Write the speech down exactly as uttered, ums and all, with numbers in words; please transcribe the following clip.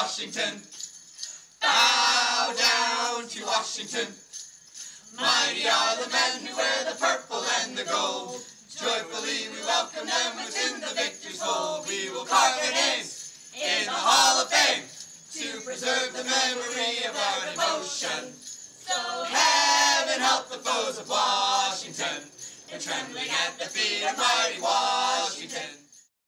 Washington. Bow down to Washington. Mighty are the men who wear the purple and the gold. Joyfully we welcome them within the victor's fold. We will carve their names in the Hall of Fame to preserve the memory of our devotion. So heaven help the foes of Washington, and trembling at the feet of mighty Washington.